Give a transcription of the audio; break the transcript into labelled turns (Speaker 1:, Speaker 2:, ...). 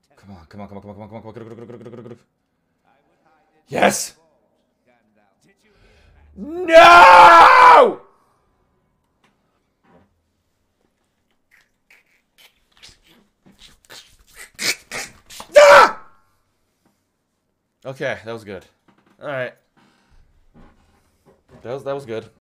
Speaker 1: Come on, come on, come on, come on, come on, come on, come on, come on, come on, come on. Yes! No! Ah! Okay, that was good. All right. That was good.